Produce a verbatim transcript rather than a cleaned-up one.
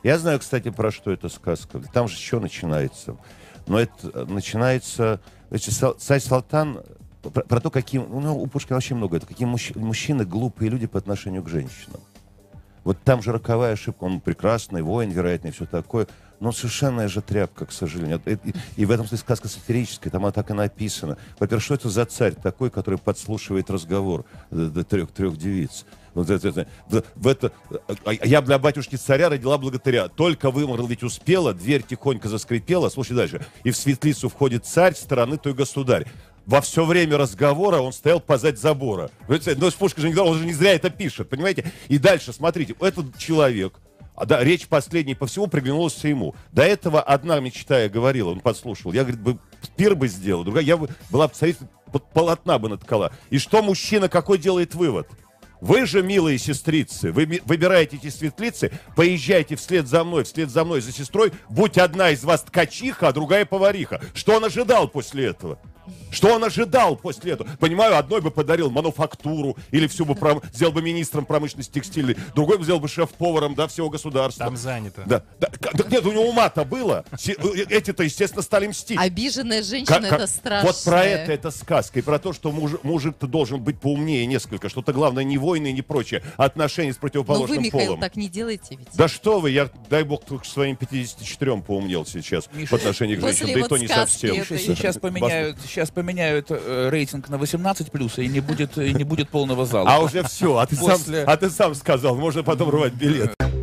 Я знаю, кстати, про что эта сказка. Там же что начинается? Но это начинается... Царь Салтан... Про, про то, какие... Ну, у Пушкина вообще много. Это какие мужч, мужчины глупые люди по отношению к женщинам. Вот там же роковая ошибка. Он прекрасный воин, вероятно, и все такое. Но совершенная же тряпка, к сожалению. И, и, и в этом смысле сказка сатирическая. Там она так и написана. Во-первых, что это за царь такой, который подслушивает разговор до, до трех, трех девиц? Вот это, это, в, в это, я для батюшки царя родила богатыря. Только выморал ведь успела, дверь тихонько заскрипела. Слушай дальше. И в светлицу входит царь, стороны той государь. Во все время разговора он стоял позади забора. Но Пушкин же не, он же не зря это пишет, понимаете? И дальше, смотрите, этот человек, а, да, речь последней по всему приглянулась ему. До этого одна мечтая говорила, он подслушивал. Я, говорит, бы пир бы сделал, другая, я бы была бы царица, полотна бы наткала. И что мужчина какой делает вывод? Вы же, милые сестрицы, вы выбираете эти светлицы, поезжайте вслед за мной, вслед за мной, за сестрой, будь одна из вас ткачиха, а другая повариха. Что он ожидал после этого? Что он ожидал после этого? Понимаю, одной бы подарил мануфактуру, или всю бы пром... сделал бы министром промышленности текстильной, другой бы сделал бы шеф-поваром, да, всего государства. Там занято. Да, да, да, нет, у него ума-то было. Эти-то, естественно, стали мстить. Обиженная женщина, как, это страшно. Вот про это, это сказка. И про то, что муж, мужик-то должен быть поумнее несколько. Что-то главное не войны, не прочее, а отношения с противоположным полом. Но вы, Михаил, полом. так не делаете ведь. Да что вы, я, дай бог, только своим пятидесяти четырем поумнел сейчас, Миша, в отношении к женщинам. Да и то не совсем. Миша, сейчас поменяют, сейчас поменяют э, рейтинг на восемнадцать плюс, и не будет, и не будет полного зала. А уже все, а ты, После... сам, а ты сам сказал, можно потом рвать билет.